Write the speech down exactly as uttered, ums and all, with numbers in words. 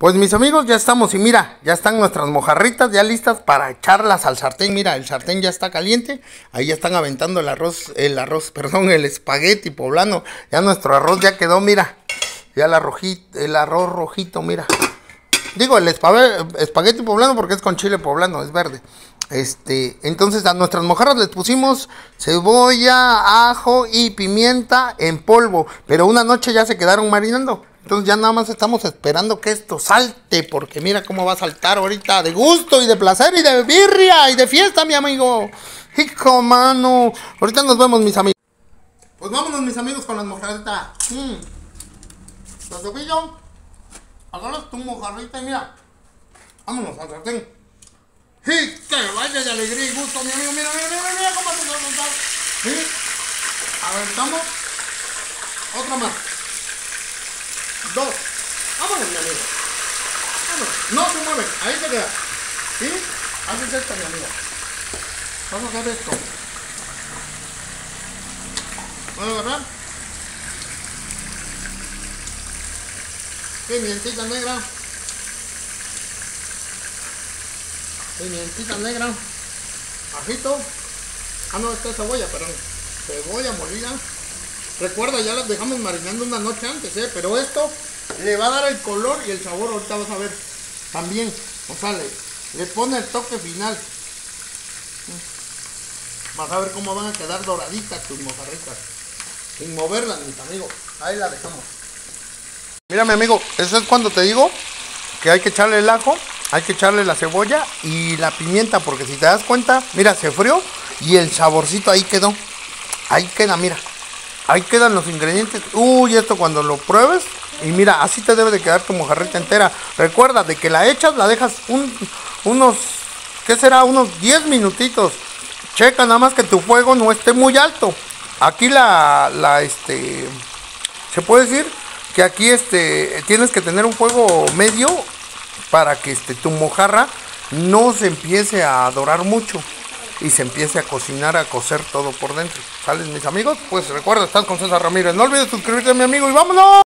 Pues mis amigos, ya estamos y mira, ya están nuestras mojarritas ya listas para echarlas al sartén. Mira, el sartén ya está caliente. Ahí ya están aventando el arroz, el arroz, perdón, el espagueti poblano. Ya nuestro arroz ya quedó, mira. Ya el, arrojito, el arroz rojito, mira. Digo, el espagueti poblano porque es con chile poblano, es verde. Este, entonces a nuestras mojarras les pusimos cebolla, ajo y pimienta en polvo. Pero una noche ya se quedaron marinando. Entonces ya nada más estamos esperando que esto salte, porque mira cómo va a saltar ahorita, de gusto y de placer y de birria y de fiesta, mi amigo. Hijo, mano. Ahorita nos vemos, mis amigos. Pues vámonos, mis amigos, con las mojarritas. Mm. Los tobillos. Agarras tu mojarrita y mira. Vámonos al sartén. ¡Y que vaya de alegría y gusto, mi amigo! Mira, mira, mira, mira cómo se va a soltar. ¿Sí? Aventamos. Otra más. Dos. Vámonos, mi amigo. Vámonos. No se mueven. Ahí se queda. ¿Sí? Haces esto, mi amigo. Vamos a hacer esto. Voy a agarrar. Pimientita negra. Pimientita negra. Ajito. Ah, no, esta es cebolla, perdón. Cebolla molida. Recuerda, ya las dejamos marinando una noche antes, ¿eh? Pero esto le va a dar el color y el sabor, ahorita vas a ver también. O sea, le, le pone el toque final. Vas a ver cómo van a quedar doraditas tus mojarritas. Sin moverlas, mis amigos. Ahí la dejamos. Mira, mi amigo, eso es cuando te digo que hay que echarle el ajo, hay que echarle la cebolla y la pimienta, porque si te das cuenta, mira, se frió y el saborcito ahí quedó. Ahí queda, mira. Ahí quedan los ingredientes. Uy, esto cuando lo pruebes. Y mira, así te debe de quedar tu mojarrita entera. Recuerda, de que la echas, la dejas un, unos, ¿qué será? Unos diez minutitos. Checa nada más que tu fuego no esté muy alto. Aquí la, la, este, se puede decir que aquí, este, tienes que tener un fuego medio para que, este, tu mojarra no se empiece a dorar mucho. Y se empiece a cocinar, a cocer todo por dentro. ¿Salen, mis amigos? Pues recuerda, estás con César Ramírez. No olvides suscribirte, mi amigo, y vámonos.